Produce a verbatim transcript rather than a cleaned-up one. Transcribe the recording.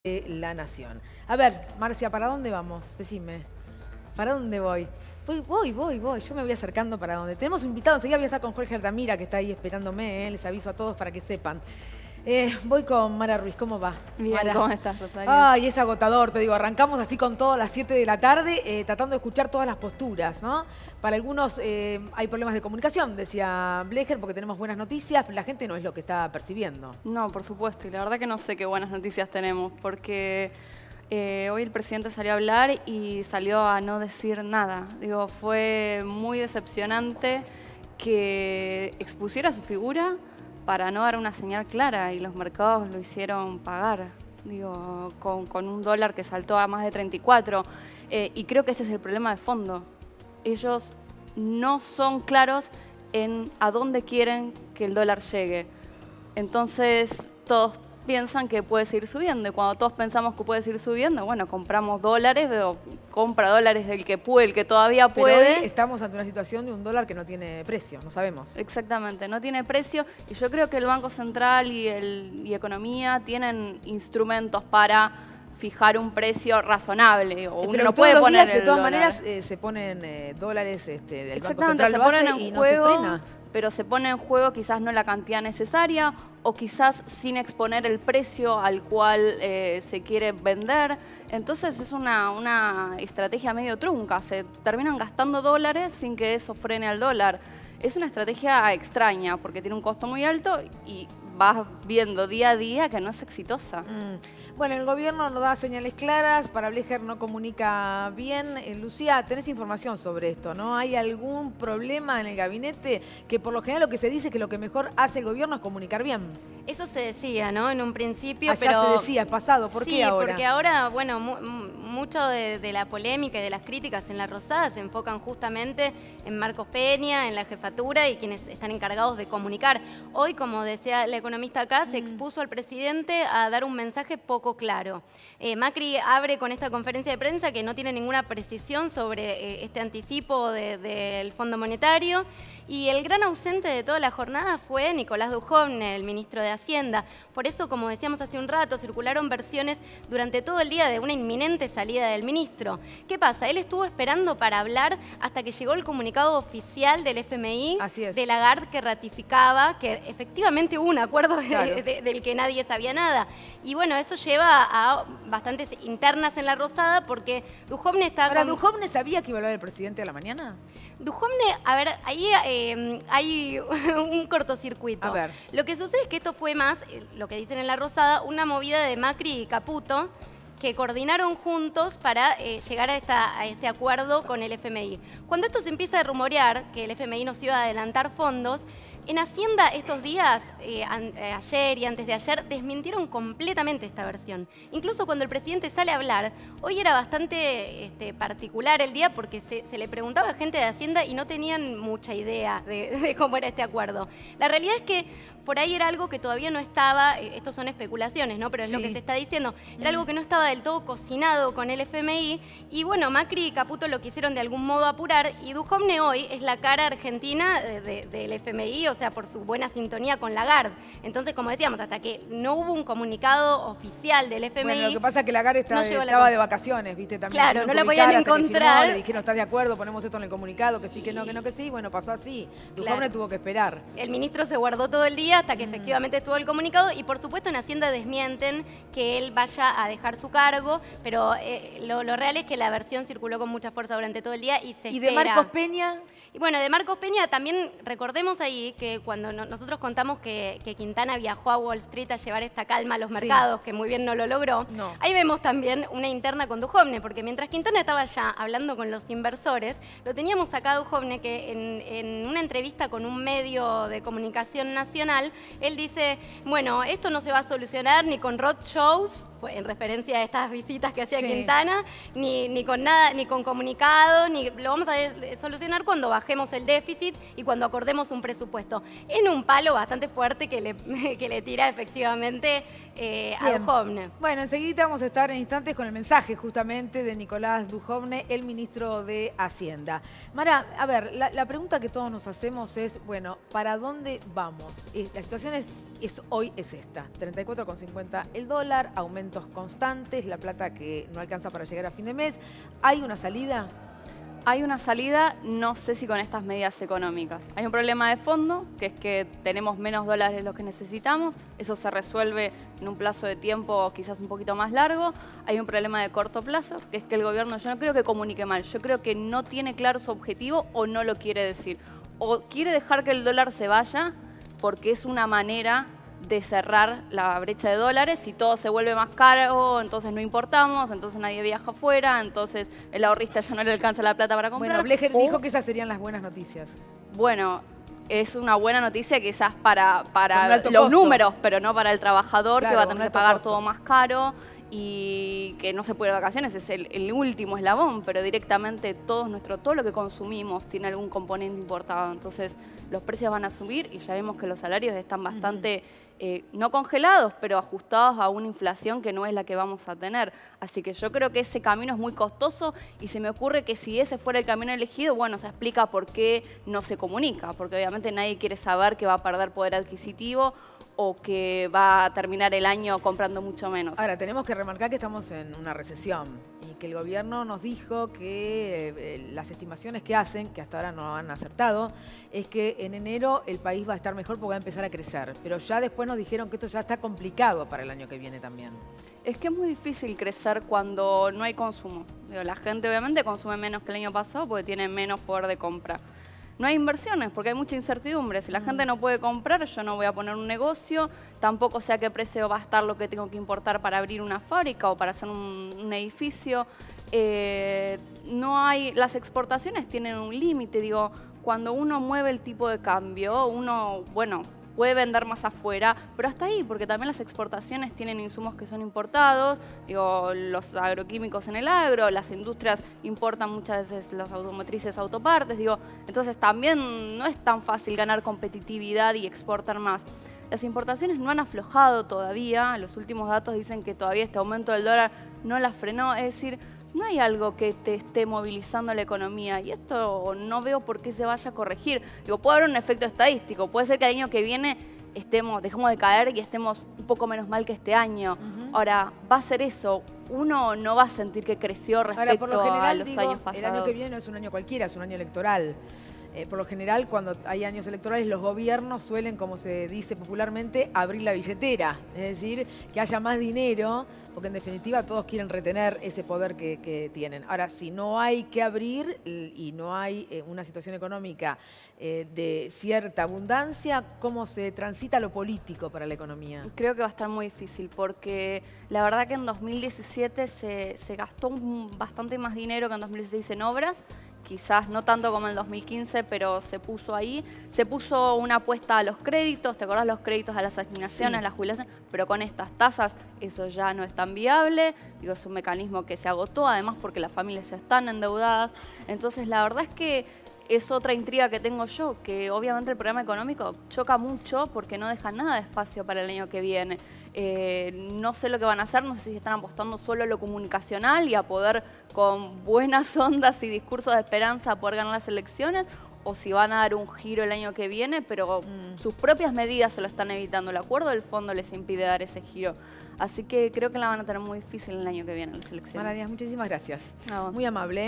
de La Nación. A ver, Marcia, ¿para dónde vamos? Decime. ¿Para dónde voy? Voy, voy, voy, voy. Yo me voy acercando para donde. Tenemos un invitado, enseguida voy a estar con Jorge Altamira, que está ahí esperándome, ¿eh? Les aviso a todos para que sepan. Eh, voy con Mara Ruiz, ¿cómo va? Bien, Mara. ¿cómo estás, Rosario? Ay, es agotador, te digo, arrancamos así con todo a las siete de la tarde, eh, tratando de escuchar todas las posturas, ¿no? Para algunos eh, hay problemas de comunicación, decía Blecher, porque tenemos buenas noticias, pero la gente no es lo que está percibiendo. No, por supuesto, y la verdad que no sé qué buenas noticias tenemos, porque eh, hoy el presidente salió a hablar y salió a no decir nada. Digo, fue muy decepcionante que expusiera su figura para no dar una señal clara y los mercados lo hicieron pagar, digo, con, con un dólar que saltó a más de treinta y cuatro. Eh, y creo que este es el problema de fondo. Ellos no son claros en a dónde quieren que el dólar llegue. Entonces todos piensan que puede seguir subiendo y cuando todos pensamos que puede seguir subiendo, bueno, compramos dólares, o compra dólares el que puede, el que todavía puede. Pero hoy estamos ante una situación de un dólar que no tiene precio, no sabemos. Exactamente, no tiene precio y yo creo que el Banco Central y, el, y Economía tienen instrumentos para fijar un precio razonable. O uno Pero no puede todos los poner días, de el todas dólar. maneras, eh, se ponen eh, dólares este, del Banco Exactamente, Central, se lo ponen hace en y juego, no se frena. pero se pone en juego quizás no la cantidad necesaria o quizás sin exponer el precio al cual eh, se quiere vender. Entonces es una, una estrategia medio trunca, se terminan gastando dólares sin que eso frene al dólar. Es una estrategia extraña porque tiene un costo muy alto y vas viendo día a día que no es exitosa. Mm. Bueno, el gobierno no da señales claras, para Blecher no comunica bien. Eh, Lucía, tenés información sobre esto, ¿no? ¿Hay algún problema en el gabinete? Que por lo general lo que se dice es que lo que mejor hace el gobierno es comunicar bien. Eso se decía, ¿no? En un principio, Allá pero... se decía, es pasado. ¿Por sí, qué ahora? porque ahora, bueno, mu mucho de, de la polémica y de las críticas en La Rosada se enfocan justamente en Marcos Peña, en la jefatura y quienes están encargados de comunicar. Hoy, como decía la economista acá, mm. se expuso al presidente a dar un mensaje poco claro. Eh, Macri abre con esta conferencia de prensa que no tiene ninguna precisión sobre eh, este anticipo del de, Fondo Monetario y el gran ausente de toda la jornada fue Nicolás Dujovne, el ministro de Hacienda. Por eso, como decíamos hace un rato, circularon versiones durante todo el día de una inminente salida del ministro. ¿Qué pasa? Él estuvo esperando para hablar hasta que llegó el comunicado oficial del F M I, de Lagarde, que ratificaba que efectivamente hubo un acuerdo claro. de, de, del que nadie sabía nada. Y bueno, eso lleva a bastantes internas en La Rosada porque Dujovne está... Ahora, con... ¿Dujovne sabía que iba a hablar el presidente a la mañana? Dujovne, a ver, ahí eh, hay un cortocircuito. A ver. Lo que sucede es que esto fue más, lo que dicen en La Rosada, una movida de Macri y Caputo que coordinaron juntos para eh, llegar a, esta, a este acuerdo con el F M I. Cuando esto se empieza a rumorear, que el F M I nos iba a adelantar fondos, en Hacienda estos días, eh, an, eh, ayer y antes de ayer, desmintieron completamente esta versión. Incluso cuando el presidente sale a hablar, hoy era bastante este, particular el día porque se, se le preguntaba a gente de Hacienda y no tenían mucha idea de, de cómo era este acuerdo. La realidad es que por ahí era algo que todavía no estaba, eh, estos son especulaciones, ¿no? Pero es sí. lo que se está diciendo, era algo que no estaba del todo cocinado con el F M I y bueno, Macri y Caputo lo quisieron de algún modo apurar y Dujovne hoy es la cara argentina de, de, del F M I, o sea, por su buena sintonía con Lagarde. Entonces, como decíamos, hasta que no hubo un comunicado oficial del F M I... Bueno, lo que pasa es que Lagarde está, no estaba la... de vacaciones, ¿viste? También claro, no la podían encontrar. Firmó, le dijeron, ¿estás de acuerdo? Ponemos esto en el comunicado, que sí, que no, que no, que sí. Bueno, pasó así. Dujovne claro. tuvo que esperar. El ministro se guardó todo el día hasta que mm. efectivamente estuvo el comunicado y, por supuesto, en Hacienda desmienten que él vaya a dejar su cargo, pero eh, lo, lo real es que la versión circuló con mucha fuerza durante todo el día y se ¿Y espera. de Marcos Peña? Y bueno, de Marcos Peña también recordemos ahí que cuando no, nosotros contamos que, que Quintana viajó a Wall Street a llevar esta calma a los mercados, sí. que muy bien no lo logró, no. ahí vemos también una interna con Dujovne, porque mientras Quintana estaba allá hablando con los inversores, lo teníamos acá a Dujovne que en, en una entrevista con un medio de comunicación nacional, él dice, bueno, esto no se va a solucionar ni con roadshows, en referencia a estas visitas que hacía sí. Quintana, ni, ni con nada, ni con comunicados, ni lo vamos a solucionar cuando bajemos el déficit y cuando acordemos un presupuesto. agosto. En un palo bastante fuerte que le, que le tira efectivamente eh, a Bien. Duhovne. Bueno, enseguida vamos a estar en instantes con el mensaje justamente de Nicolás Duhovne, el ministro de Hacienda. Mara, a ver, la, la pregunta que todos nos hacemos es, bueno, ¿para dónde vamos? Eh, la situación es, es hoy es esta, treinta y cuatro con cincuenta el dólar, aumentos constantes, la plata que no alcanza para llegar a fin de mes. ¿Hay una salida? Hay una salida, no sé si con estas medidas económicas. Hay un problema de fondo, que es que tenemos menos dólares de los que necesitamos. Eso se resuelve en un plazo de tiempo quizás un poquito más largo. Hay un problema de corto plazo, que es que el gobierno, yo no creo que comunique mal, yo creo que no tiene claro su objetivo o no lo quiere decir. O quiere dejar que el dólar se vaya porque es una manera de cerrar la brecha de dólares. Si todo se vuelve más caro, entonces no importamos, entonces nadie viaja afuera, entonces el ahorrista ya no le alcanza la plata para comprar. Bueno, Blecher o, dijo que esas serían las buenas noticias. Bueno, es una buena noticia quizás para, Con un para alto los costo. números, pero no para el trabajador, Claro, que va a con tener que alto pagar costo. todo más caro y que no se puede ir de vacaciones, es el, el último eslabón, pero directamente todo, nuestro, todo lo que consumimos tiene algún componente importado, entonces los precios van a subir y ya vemos que los salarios están bastante, uh-huh. eh, no congelados, pero ajustados a una inflación que no es la que vamos a tener. Así que yo creo que ese camino es muy costoso y se me ocurre que si ese fuera el camino elegido, bueno, se explica por qué no se comunica, porque obviamente nadie quiere saber que va a perder poder adquisitivo o que va a terminar el año comprando mucho menos. Ahora, tenemos que remarcar que estamos en una recesión y que el gobierno nos dijo que eh, las estimaciones que hacen, que hasta ahora no han acertado, es que en enero el país va a estar mejor porque va a empezar a crecer. Pero ya después nos dijeron que esto ya está complicado para el año que viene también. Es que es muy difícil crecer cuando no hay consumo. Digo, la gente obviamente consume menos que el año pasado porque tiene menos poder de compra. No hay inversiones porque hay mucha incertidumbre. Si la mm. gente no puede comprar, yo no voy a poner un negocio, tampoco sé a qué precio va a estar lo que tengo que importar para abrir una fábrica o para hacer un, un edificio. Eh, no hay, las exportaciones tienen un límite. Digo, cuando uno mueve el tipo de cambio, uno, bueno, puede vender más afuera, pero hasta ahí, porque también las exportaciones tienen insumos que son importados, digo, los agroquímicos en el agro, las industrias importan muchas veces los automotrices, autopartes, digo, entonces también no es tan fácil ganar competitividad y exportar más. Las importaciones no han aflojado todavía, los últimos datos dicen que todavía este aumento del dólar no las frenó, es decir, no hay algo que te esté movilizando la economía y esto no veo por qué se vaya a corregir. Digo, puede haber un efecto estadístico, puede ser que el año que viene estemos, dejemos de caer y estemos un poco menos mal que este año. Uh-huh. Ahora, va a ser eso, uno no va a sentir que creció respecto Ahora, por lo general, a los digo, años pasados. El año que viene no es un año cualquiera, es un año electoral. Eh, por lo general, cuando hay años electorales, los gobiernos suelen, como se dice popularmente, abrir la billetera. Es decir, que haya más dinero, porque en definitiva todos quieren retener ese poder que, que tienen. Ahora, si no hay que abrir y no hay eh, una situación económica eh, de cierta abundancia, ¿cómo se transita lo político para la economía? Creo que va a estar muy difícil, porque la verdad que en dos mil diecisiete se, se gastó un, bastante más dinero que en dos mil dieciséis en obras. Quizás no tanto como en el dos mil quince, pero se puso ahí. Se puso una apuesta a los créditos, ¿te acordás? Los créditos a las asignaciones, sí. Las jubilaciones, pero con estas tasas eso ya no es tan viable. Digo, es un mecanismo que se agotó, además porque las familias ya están endeudadas. Entonces, la verdad es que es otra intriga que tengo yo, que obviamente el programa económico choca mucho porque no deja nada de espacio para el año que viene. Eh, no sé lo que van a hacer, no sé si están apostando solo a lo comunicacional y a poder con buenas ondas y discursos de esperanza poder ganar las elecciones, o si van a dar un giro el año que viene, pero mm. sus propias medidas se lo están evitando. El acuerdo del fondo les impide dar ese giro. Así que creo que la van a tener muy difícil el año que viene las elecciones. Mara Díaz, muchísimas gracias. Muy amable.